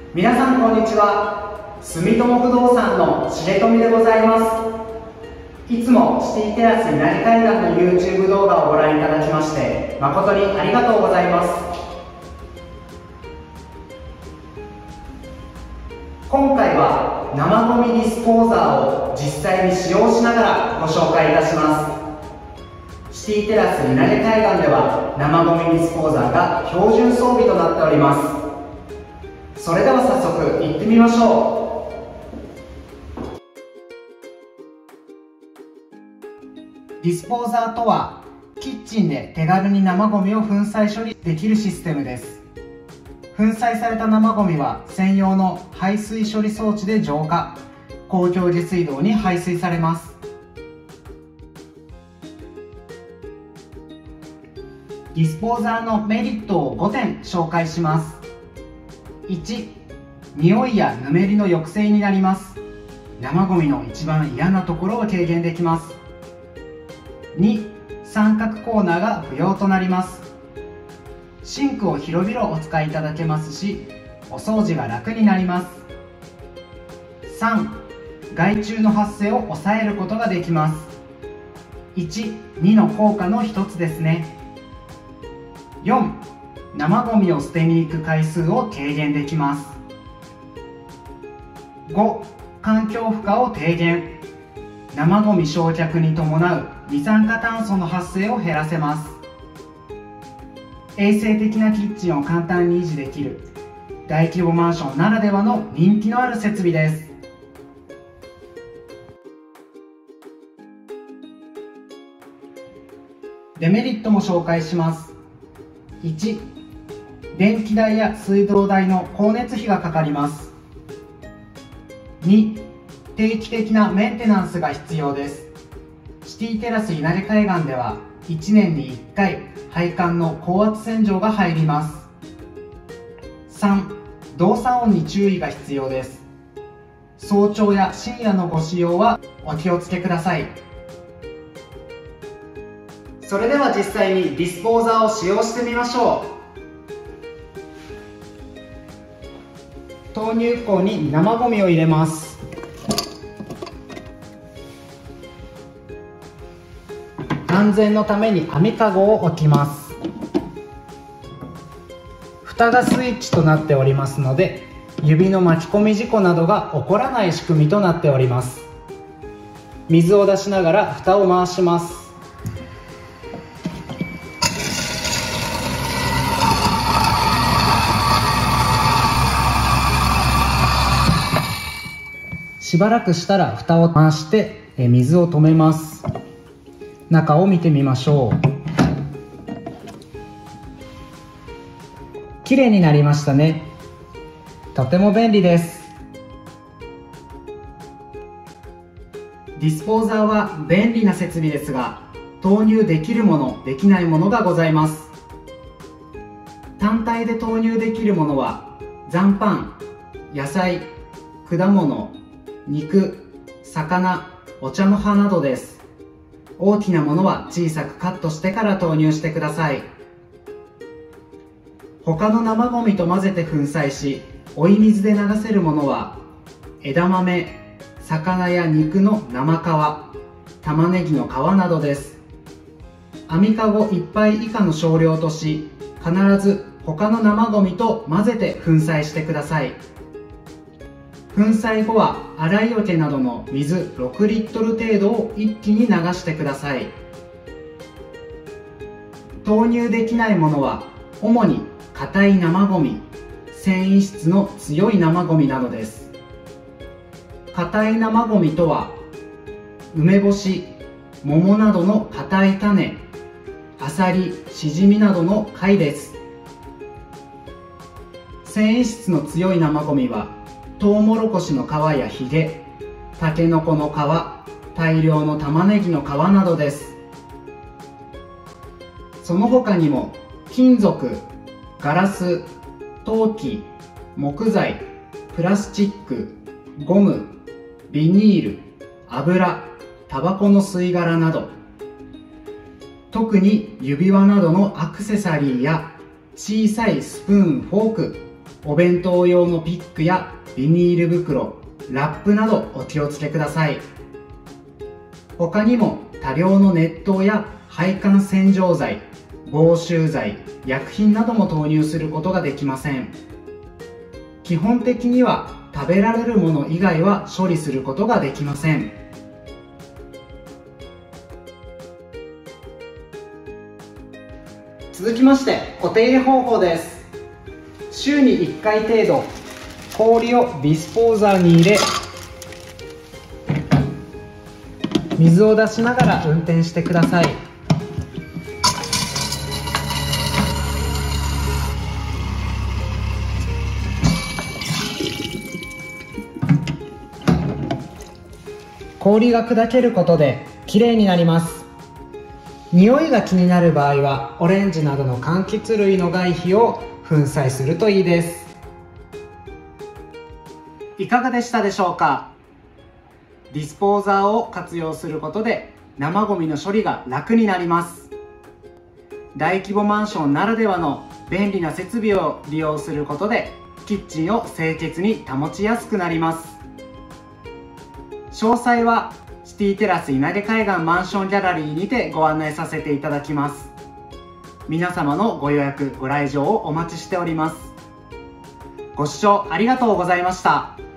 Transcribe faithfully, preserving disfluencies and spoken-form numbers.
皆さんこんにちは。住友不動産の重富でございます。いつもシティテラス稲荷海岸の YouTube 動画をご覧いただきまして誠にありがとうございます。今回は生ゴミディスポーザーを実際に使用しながらご紹介いたします。シティテラス稲荷海岸では生ゴミディスポーザーが標準装備となっております。それでは早速行ってみましょう。ディスポーザーとはキッチンで手軽に生ゴミを粉砕処理できるシステムです。粉砕された生ゴミは専用の排水処理装置で浄化、公共下水道に排水されます。ディスポーザーのメリットをごてん紹介します。いち、匂いやぬめりの抑制になります。生ゴミの一番嫌なところを軽減できます。に、三角コーナーが不要となります。シンクを広々お使いいただけますし、お掃除が楽になります。さん、害虫の発生を抑えることができます。いち、にの効果の一つですね。よん、生ゴミを捨てに行く回数を軽減できます。ご、環境負荷を低減。生ゴミ焼却に伴う二酸化炭素の発生を減らせます。衛生的なキッチンを簡単に維持できる大規模マンションならではの人気のある設備です。デメリットも紹介します。いち、電気代や水道代の光熱費がかかります。に、定期的なメンテナンスが必要です。シティテラス稲荷海岸ではいちねんにいっかい配管の高圧洗浄が入ります。さん、動作音に注意が必要です。早朝や深夜のご使用はお気をつけください。それでは実際にディスポーザーを使用してみましょう。投入口に生ゴミを入れます。安全のために網かごを置きます。蓋がスイッチとなっておりますので、指の巻き込み事故などが起こらない仕組みとなっております。水を出しながら蓋を回します。しばらくしたら蓋を回して水を止めます。中を見てみましょう。綺麗になりましたね。とても便利です。ディスポーザーは便利な設備ですが、投入できるもの、できないものがございます。単体で投入できるものは残飯、野菜、果物、肉、魚、お茶の葉などです。大きなものは小さくカットしてから投入してください。他の生ゴミと混ぜて粉砕し、追い水で流せるものは枝豆、魚や肉の生皮、玉ねぎの皮などです。網かごいっぱい以下の少量とし、必ず他の生ゴミと混ぜて粉砕してください。粉砕後は洗い桶などの水ろくリットル程度を一気に流してください。投入できないものは主に硬い生ゴミ、繊維質の強い生ゴミなどです。硬い生ゴミとは梅干し、桃などの硬い種、アサリ、シジミなどの貝です。繊維質の強い生ゴミはトウモロコシの皮やヒゲ、タケノコの皮、大量の玉ねぎの皮などです。その他にも金属、ガラス、陶器、木材、プラスチック、ゴム、ビニール、油、タバコの吸い殻など、特に指輪などのアクセサリーや小さいスプーン、フォーク、 お弁当用のピックやビニール袋、ラップなどお気をつけください。他にも多量の熱湯や配管洗浄剤、防臭剤、薬品なども投入することができません。基本的には食べられるもの以外は処理することができません。続きましてお手入れ方法です。週にいっかい程度氷をディスポーザーに入れ、水を出しながら運転してください。氷が砕けることできれいになります。匂いが気になる場合はオレンジなどの柑橘類の外皮を粉砕するといいです。いかがでしたでしょうか。ディスポーザーを活用することで生ゴミの処理が楽になります。大規模マンションならではの便利な設備を利用することでキッチンを清潔に保ちやすくなります。詳細はシティテラス稲毛海岸マンションギャラリーにてご案内させていただきます。皆様のご予約ご来場をお待ちしております。ご視聴ありがとうございました。